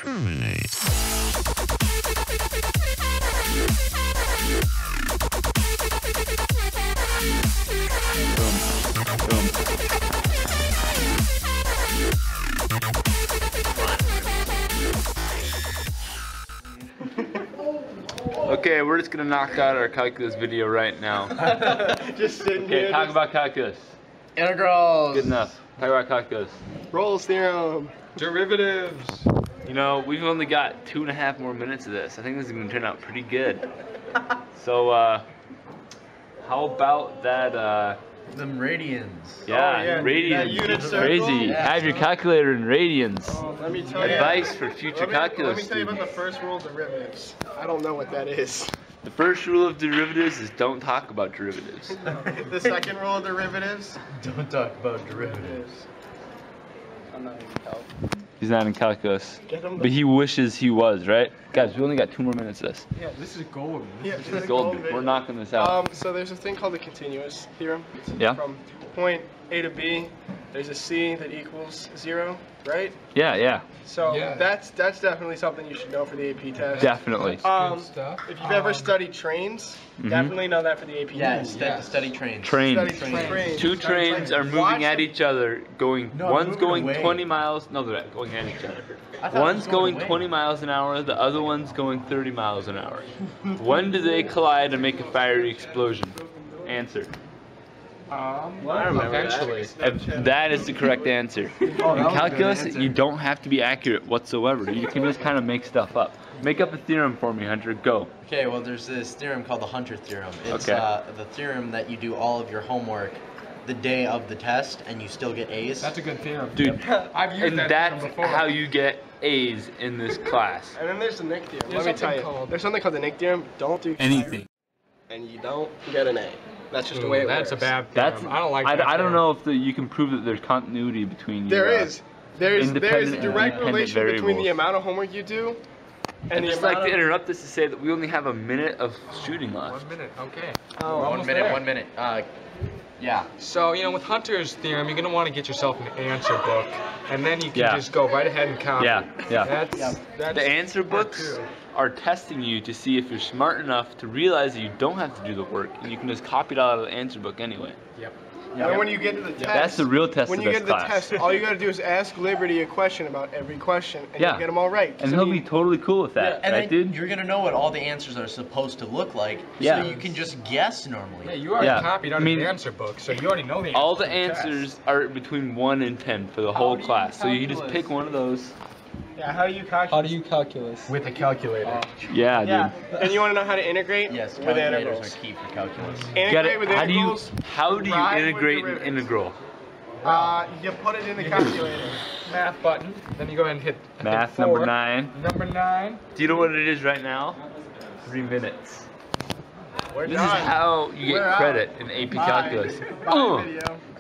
Terminate. Okay, we're just gonna knock out our calculus video right now. Just sitting here. Okay, talk about calculus. Integrals. Good enough. Talk about calculus. Rolle's theorem. Derivatives. You know, we've only got 2.5 more minutes of this. I think this is gonna turn out pretty good. So, how about that, Them radians. yeah, radians. that unit circle. Crazy. Yeah. Have your calculator in radians. Let me tell you. Advice for future calculus Let me tell you about the students. first rule of derivatives. I don't know what that is. The first rule of derivatives is don't talk about derivatives. The second rule of derivatives. Don't talk about derivatives. I'm not even Calc. He's not in calculus. Get him the- But he wishes he was, right? Guys, we only got 2 more minutes of this. Yeah, this is golden. Yeah, This is golden. We're knocking this out. So there's a thing called the continuous theorem. Yeah. From point A to B, there's a C that equals 0, right? Yeah, yeah, So Yeah. that's definitely something you should know for the AP test. definitely. Good stuff. If you've ever studied trains, definitely know that for the AP Yeah, test. study trains. Trains. Study trains. Two trains are moving at each other, going. No, One's moving going away. 20 miles. No, they're not going at each other. I thought it One's was going going away. 20 miles an hour. The other one's going 30 miles an hour. When do they collide and make a fiery explosion? Answer. Eventually. That is the correct answer. In calculus, you don't have to be accurate whatsoever. You can just kind of make stuff up. Make up a theorem for me, Hunter. Go. Okay, well, there's this theorem called the Hunter theorem. It's Okay. the theorem that you do all of your homework the day of the test and you still get A's. That's a good theorem. Dude, I've used and that that's theorem before. how you get A's in this class. And then there's the Nick theorem. There's Let me tell something you. called- There's something called the Nick theorem. Don't do Anything. and you don't get an A. That's just the way it That's works. a bad theorem. That's. I don't like that I don't theorem. know if you can prove that there's continuity between. There your, is. There's a independent and direct dependent relation between variables. the amount of homework you do and I'd the just amount like to of... interrupt this to say that we only have a minute of shooting left. 1 minute, okay. Oh, We're One almost minute, there. 1 minute. Yeah. So, you know, with Hunter's theorem, you're going to want to get yourself an answer book, and then you can Yeah. just go right ahead and copy. Yeah, yeah. That's The answer part books two. are testing you to see if you're smart enough to realize that you don't have to do the work and you can just copy it out of the answer book anyway. Yep. And when you get to the test, That's the real test when of you this get to the class. test, all you gotta do is ask Liberty a question about every question, and Yeah. you'll get them all right. And he'll be totally cool with that, And right, then dude? you're going to know what all the answers are supposed to look like, Yeah. so you can just guess normally. Yeah, you already Yeah. copied out I mean, of the answer book, so you already know the All the answers to the answers are between 1 and 10 for the whole do you class. So you just calculus? pick one of those. Yeah, how do you calculate? How do you calculus? test. With a calculator. Yeah, Yeah, dude. and you want to know how to integrate Yes, with calculators integrals. are key for calculus. You Integrate gotta, with how do you integrals. Ride with integrate an derivatives. integral? You put it in the calculator. Math button. Then you go ahead and hit Math hit number 4. 9. Number 9. Do you know what it is right now? 3 minutes. We're This done. is how you We're get out. credit in AP Bye. calculus. Bye, video.